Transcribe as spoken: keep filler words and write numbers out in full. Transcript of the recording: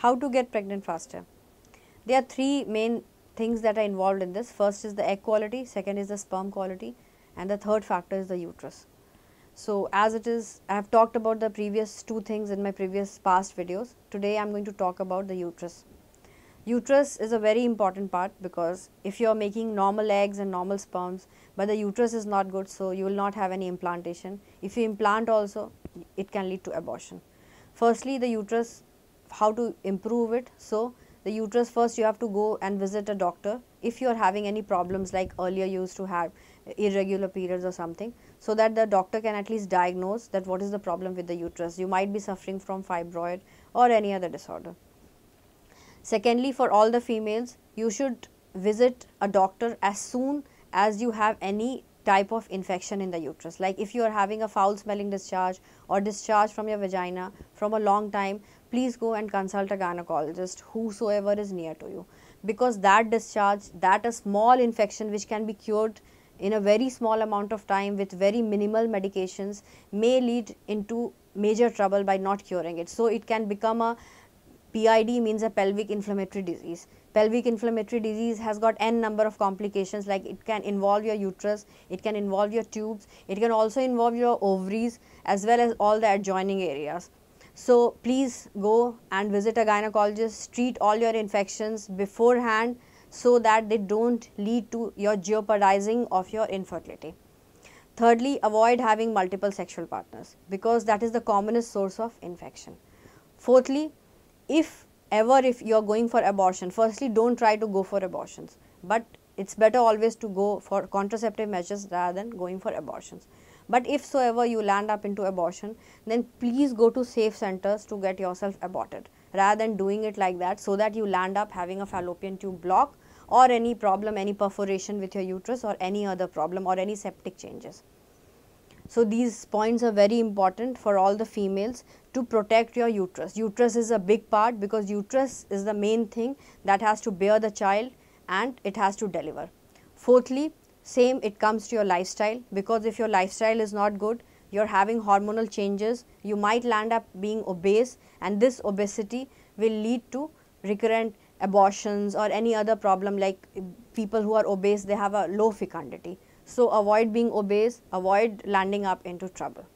How to get pregnant faster? There are three main things that are involved in this. First is the egg quality, second is the sperm quality, and the third factor is the uterus. So as it is, I have talked about the previous two things in my previous past videos. Today I am going to talk about the uterus. Uterus is a very important part, because if you are making normal eggs and normal sperms, but the uterus is not good, so you will not have any implantation. If you implant also, it can lead to abortion. Firstly, the uterus, how to improve it? So the uterus, first you have to go and visit a doctor if you are having any problems, like earlier you used to have irregular periods or something, so that the doctor can at least diagnose that what is the problem with the uterus. You might be suffering from fibroid or any other disorder. Secondly, for all the females, you should visit a doctor as soon as you have any type of infection in the uterus. Like if you are having a foul smelling discharge or discharge from your vagina from a long time, please go and consult a gynecologist, whosoever is near to you, because that discharge, that a small infection which can be cured in a very small amount of time with very minimal medications may lead into major trouble by not curing it. So it can become a P I D, means a pelvic inflammatory disease. Pelvic inflammatory disease has got n number of complications, like it can involve your uterus, it can involve your tubes, it can also involve your ovaries as well as all the adjoining areas. So please go and visit a gynecologist, treat all your infections beforehand so that they don't lead to your jeopardizing of your infertility. Thirdly, avoid having multiple sexual partners, because that is the commonest source of infection. Fourthly, if ever if you are going for abortion, firstly don't try to go for abortions, but it's better always to go for contraceptive measures rather than going for abortions. But if so ever you land up into abortion, then please go to safe centers to get yourself aborted, rather than doing it like that, so that you land up having a fallopian tube block or any problem, any perforation with your uterus or any other problem or any septic changes. So these points are very important for all the females to protect your uterus. Uterus is a big part, because uterus is the main thing that has to bear the child and it has to deliver. Fourthly, same it comes to your lifestyle, because if your lifestyle is not good, you are having hormonal changes, you might land up being obese, and this obesity will lead to recurrent abortions or any other problem, like people who are obese, they have a low fecundity. So avoid being obese, avoid landing up into trouble.